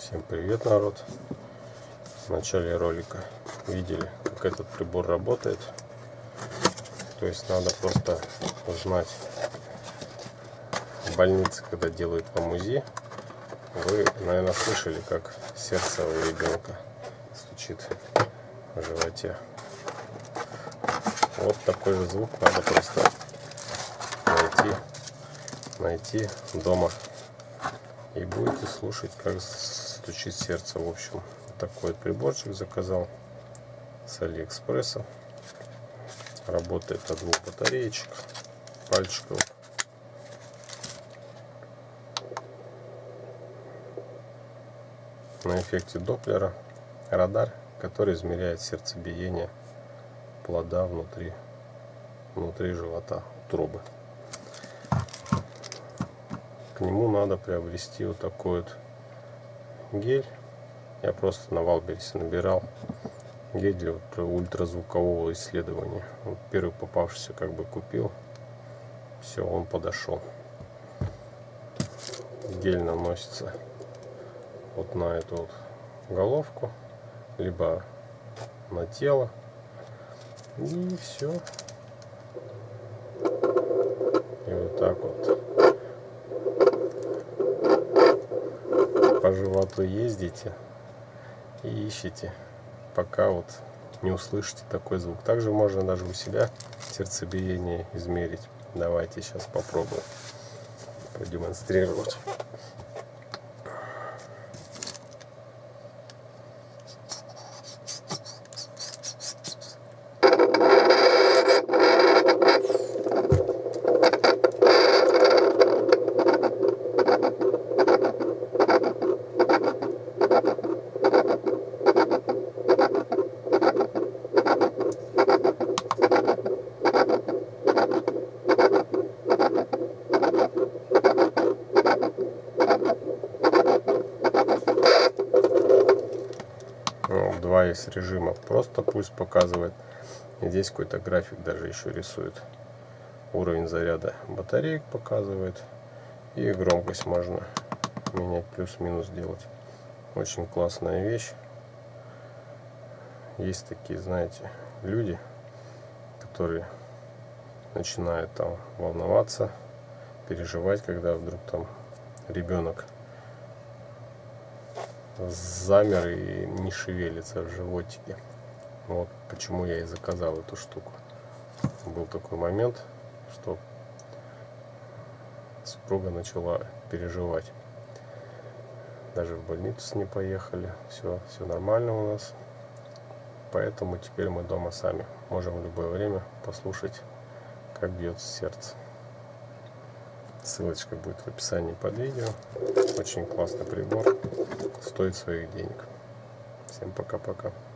Всем привет, народ! В начале ролика видели, как этот прибор работает. То есть надо просто узнать в больнице, когда делают вам УЗИ. Вы, наверное, слышали, как сердце у ребенка стучит в животе. Вот такой же звук надо просто найти дома. И будете слушать, как стучит сердце. В общем, такой приборчик заказал с Алиэкспресса. Работает от двух батареечек, пальчиков. На эффекте Доплера радар, который измеряет сердцебиение плода внутри живота, утробы. К нему надо приобрести вот такой вот гель. Я просто на Валбересе набирал гель для ультразвукового исследования. Вот первый попавшийся как бы купил. Все, он подошел. Гель наносится вот на эту вот головку, либо на тело. И все. И вот так вот по животу ездите и ищите, пока вот не услышите такой звук. Также можно даже у себя сердцебиение измерить. Давайте сейчас попробуем продемонстрировать. Два есть режима. Просто пульс показывает. И здесь какой-то график даже еще рисует. Уровень заряда батареек показывает. И громкость можно менять, плюс-минус делать. Очень классная вещь. Есть такие, знаете, люди, которые начинают там волноваться, переживать, когда вдруг там ребенок замер и не шевелится в животике. Вот почему я и заказал эту штуку. Был такой момент, что супруга начала переживать. Даже в больницу с ней поехали. Все нормально у нас. Поэтому теперь мы дома сами можем в любое время послушать, как бьется сердце. Ссылочка будет в описании под видео. Очень классный прибор. Стоит своих денег. Всем пока-пока.